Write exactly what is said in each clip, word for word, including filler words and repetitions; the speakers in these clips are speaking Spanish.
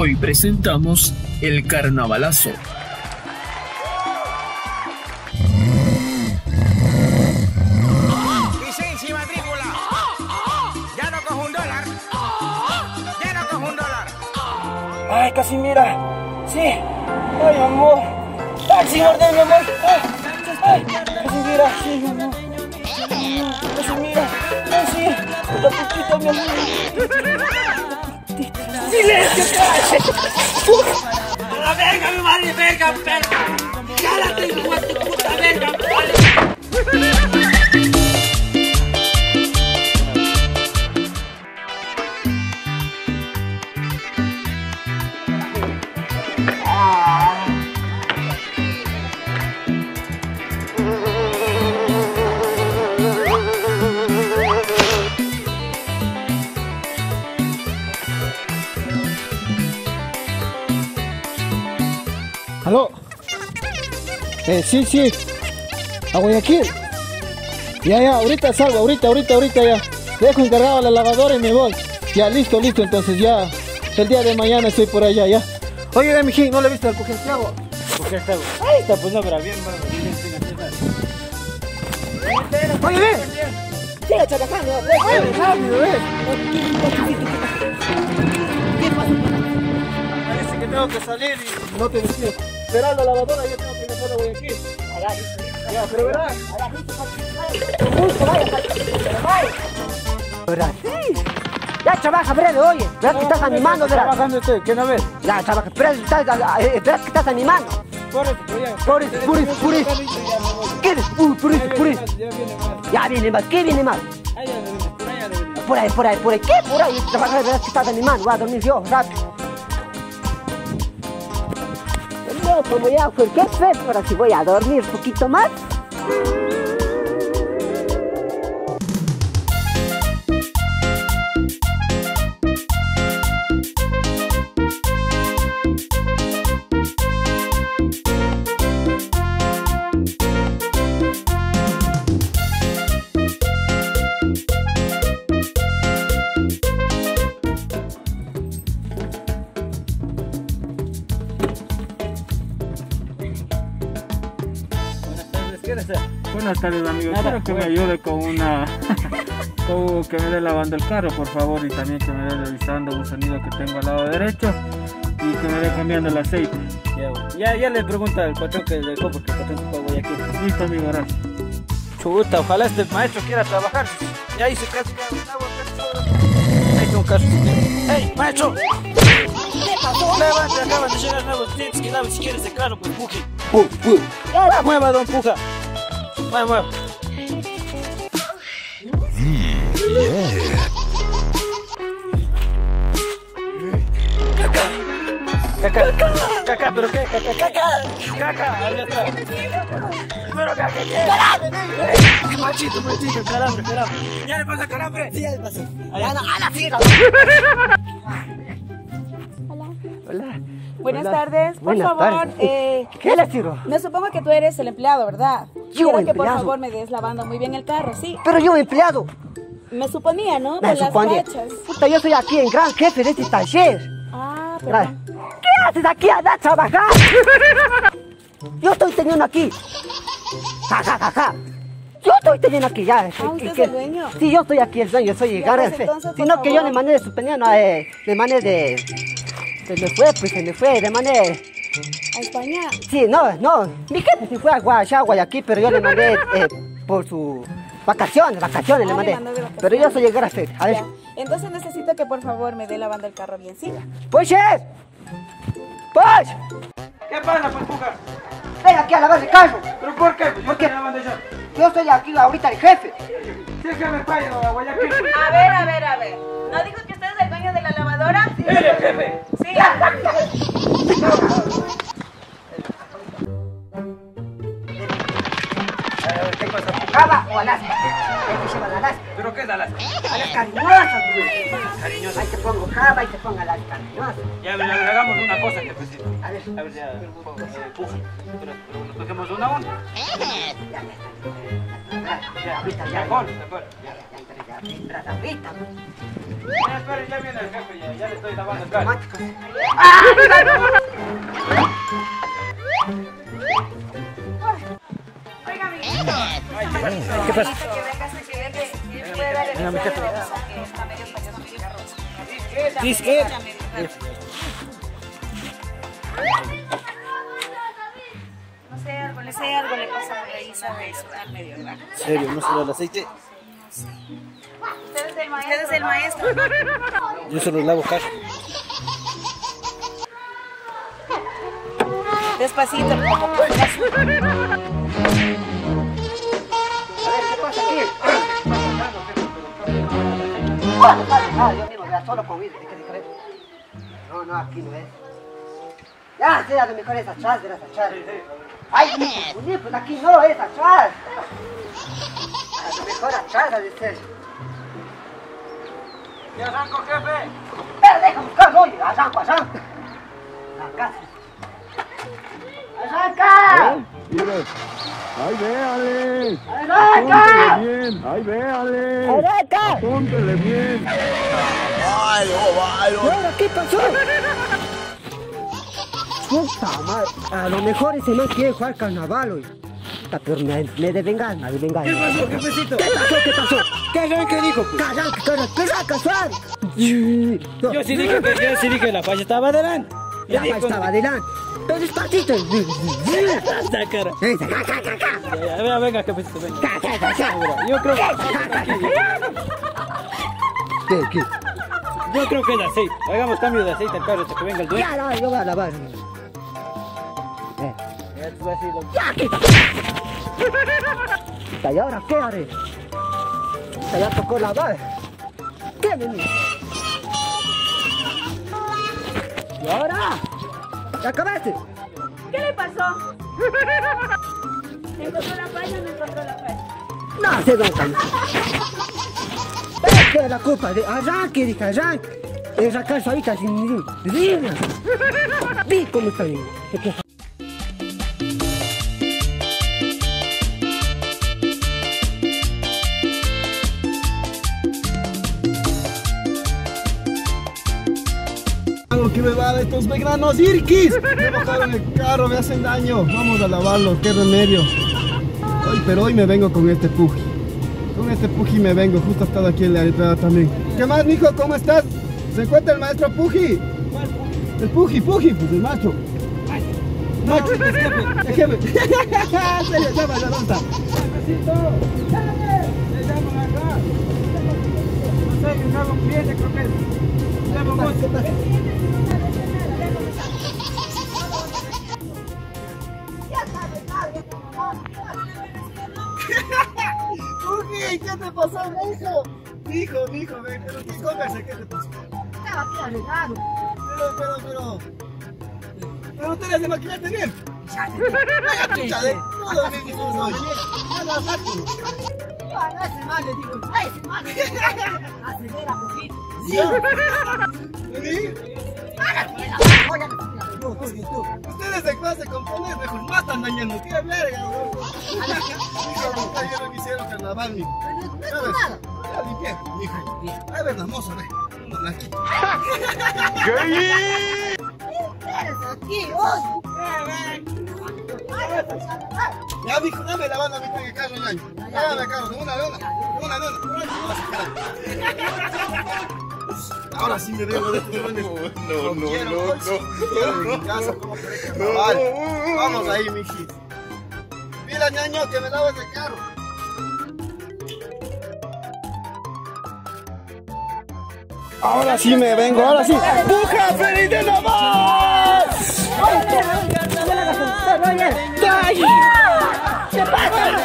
Hoy presentamos el carnavalazo. Licencia y matrícula. Ya no cojo un dólar. Ya no cojo un dólar. Ay, Casimira. Sí. Ay, amor. Taxi, orden, mi amor. Ay, ay, Casimira. Sí, mi amor. Casimira. Ay, sí. Otro poquito, mi amor. ¡Silencio, cállate! ¡La verga, mi madre, verga, verga! ¡Cállate, hijo de tu puta verga, vale! ¿Aló? Eh, sí, sí. A Guayaquil. Ya, ya, ahorita salgo, ahorita, ahorita, ahorita ya. Dejo encargado la lavadora y me voy. Ya, listo, listo, entonces ya. El día de mañana estoy por allá, ya. Oye, mijín, ¿no le viste al Cogentrago? Cogentrago. Ahí está, pues no, pero bien, hermano. Oye, ven. Sigue trabajando, ven, rápido, ven. ¿Qué pasa? Parece que tengo que salir y no te decido. Será la lavadora, yo tengo que meter a Guayaquil. Ya, pero verás. ¿Verdad? Sí. Ya trabaja, Brede, oye. Verás que estás animando, ¿verdad? Trabajando estoy, ¿qué no ves? Ya trabaja, verás que estás animando. Por eso, por eso. Por eso, por eso, por eso. ¿Qué es? Uy, por eso, por eso. Ya viene más, ¿qué viene más? Por ahí, por ahí, por ahí. ¿Qué? Por ahí trabaja, verás que estás animando. Voy a dormir yo, rápido. No, como ya fue, ¿qué fe? Ahora sí voy a dormir un poquito más. Buenas tardes, amigos. Quiero que me ayude con una con que me dé lavando el carro, por favor, y también que me dé revisando un sonido que tengo al lado derecho y que me dé cambiando el aceite. Ya, ya, ya le pregunta al patrón que le dejó porque el patrón se fue a Guayaquil. Listo, amigo, gracias. Chuta, ojalá este maestro quiera trabajar. Ya hice casi que hay un caso. ¡Ey, maestro! ¿Qué pasó? Levante, acaban de llegar nuevos tips que laven si quieres de carro, pues empuje. ¡Pum, pum! ¡Mueva, don Puja! ¡Mueva, mueva! Caca, caca, pero qué, caca, caca, caca, ahí está. Pero caca, ¿qué? Machito, machito, calambre, calambre. ¿Ya le pasa calambre? Sí, ya le pasó. Allá, a la fija. Hola. Hola. Buenas Hola. tardes, por Buenas favor. tardes. Eh, ¿Qué le tiro? me supongo que tú eres el empleado, ¿verdad? Yo, Quiero que empleado. por favor me des lavando muy bien el carro, sí. Pero yo, empleado. Me suponía, ¿no? Me Por las suponía. fachas. Puta, yo soy aquí el gran jefe de este taller. Ah, Mira, perdón. ¿qué haces aquí? ¡Anda a trabajar! Yo estoy teniendo aquí. Ja, ja, ja, ja. Yo estoy teniendo aquí ya. Ah, ¿usted es ¿Qué? el dueño? Sí, yo estoy aquí el dueño, yo soy el Ya, gran pues, jefe. entonces, por Sino que yo favor. de manera suspendida, no, eh, de manera de... Se me fue, pues se me fue, de manera... ¿A España? Sí, no, no. Mi jefe se fue a Guaya, Guayaquil, pero yo le mandé eh, por su... Vacaciones, vacaciones Ah, le le mandé. mandó de vacaciones. Pero yo soy el gran jefe. A ver. Ya. Entonces necesito que por favor me dé lavando el carro bien, ¿sí? ¡Pues, chef! ¡Pues! ¿Qué pasa, pues, Puja? Ven aquí a lavar el carro. ¿Pero por qué? Porque yo soy aquí ahorita el jefe. Sí, que me fallo a Guayaquil. A ver, a ver, a ver. ¿No dijo que usted es el dueño de la lavadora? Sí. ¡Eres el jefe! Sí. ¿Qué pasa? ¿Pucada o Alaska? Hay que llevar a Alaska. ¿Pero que es a las... A las cariñosas, güey. Cariñosas. Ahí te pongo java y te pongo a las cariñosas. Ya, a ver, a ver, hagamos una cosa, jefecito. A ver. A ver, ya, puja. Pero, pero nos toquemos una a una. Ya, ya, ya. Ahorita ya. Mejor, mejor. Ya, ya, ya, ya. Entras ahorita, güey. Ya, esperen, ya viene el jefe, ya, ya le estoy lavando el carro. Automáticos. Oiga, amiguito. ¿Qué pasa? Que vengas a que venga, que puede dar el Venga, mi jefe. video, o sea, que está medio payaso mi carro. Sí, es que- No sé, algo, le sé, algo le pasa por ahí, sabe, está medio raro. ¿En serio? ¿No solo el aceite? Usted es el maestro. Usted es el maestro. Yo solo lavo caja. Despacito, como puedas. A ver, ¿qué pasa aquí? Ah, yo mismo, ya solo con vida, ¿de qué diferente? No, no, aquí no es. Ya, sea, lo mejor es atrás, verás atrás. Ay, pues, pues aquí no es atrás. A lo mejor atrás ha de ser. Ya arranco, jefe. Pero deja buscarlo, oye, arranco, arranco. Acá. ¡Arranca! ¡Ay, véale! ¡Arranca! Bien, ¡ay, véale! ¡Arranca! ¡Apúntele bien! ¿Y ahora qué pasó? Puta madre, a lo mejor ese man quiere jugar carnaval hoy. Puta, pero me, me de vengar, me de vengar. ¿Qué pasó, jefecito? ¿Qué pasó, qué pasó? ¿Qué arranque dijo? ¡Que arranque, que arranque, que arranque, suave! Yo sí dije que, yo sí dije que la falla estaba adelante. La paz estaba adelante. Pero despacito. Esta cara. Esa, ca, ca, ca, ca. Ya, ya, venga, jefecito, venga. Ca, ca, ca, ca. Yo creo que... ¿Qué, qué? Yo creo que es aceite. Hagamos cambio de aceite al carro hasta que venga el dueño. Ya, no, yo voy a lavar. Eh. Ya te voy a decir lo- ¡Ya, quita! Puta, ¿y ahora qué haré? Puta, ya tocó lavar. ¿Qué me mira? ¿Y ahora? ¿Ya acabaste? ¿Qué le pasó? ¿Me encontró la falla o me encontró la falla? No, se nota. Es que la culpa de arranque, dije arranque. Es sacar ahorita sin ningún. ¡Dime! Vi cómo está bien. Que me va de estos veganos irquis. Me botaron el carro, me hacen daño. Vamos a lavarlo, qué remedio. Hoy, pero hoy me vengo con este puji. Con este puji me vengo, justo ha estado aquí en la entrada también. ¿Qué más, mijo? ¿Cómo estás? ¿Se encuentra el maestro Puji? El Puji, Puji, pues el maestro. Maestro, el jefe. El jefe. Se le llama la nota. Jefecito, le llaman acá. No sé, que salga un cliente, creo que es. Llama mucho. Puji, ¿qué te pasó, mijo? Mijo, mijo, ven, pero ¿qué cómese? ¿Qué te pasó? Estaba aquí arreglado. Pero, pero, pero. Pero tú eres de maquillarte bien. Vaya chucha de todo bien que tú soy. Ya lo saco. Yo a ese man le digo, a ese man le digo, acelera poquito. ¿Sí? ¿Sí? Tú, tú, tú. Ustedes de clase componer, mejor matan dañando. ¡Qué verga, bro! Hijo, ya no quisieron carnaval, mijo. ¿Sabes? Ya limpié, mijo. A ver, la moza, ve. Una blanquita. Aquí, hoy. Ya, mijo, dame la banda ahorita en el carro, ya. Dame el carro, de una, de una. De una, de una. Ahora sí me veo de estos buenos. No, no, no, no. En mi casa, como que de carnaval. Vamos ahí, mijito. Mira, ñaño, que me laves el carro. Ahora sí me vengo, ahora sí. ¡Puja, feliz de Navidad! ¿Qué pasa?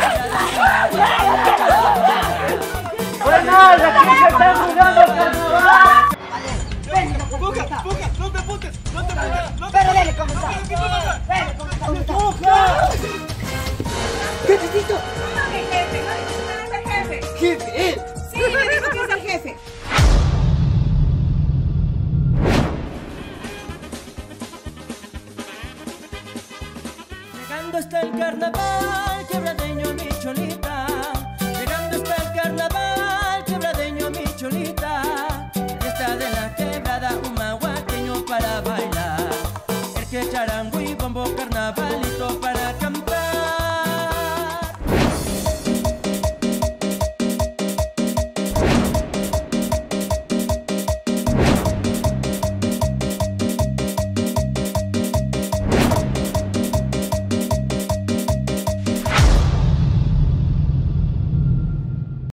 ¡Puja, puja! ¡No te putes! ¡No te putes! ¡No te Pero dele cómo está. Dele cómo está. ¡Puja! ¿Qué necesito? No, que jefe, no dice usted es el jefe. Jefe, él. ¿Dónde está el carnaval quebradeño, mi cholita?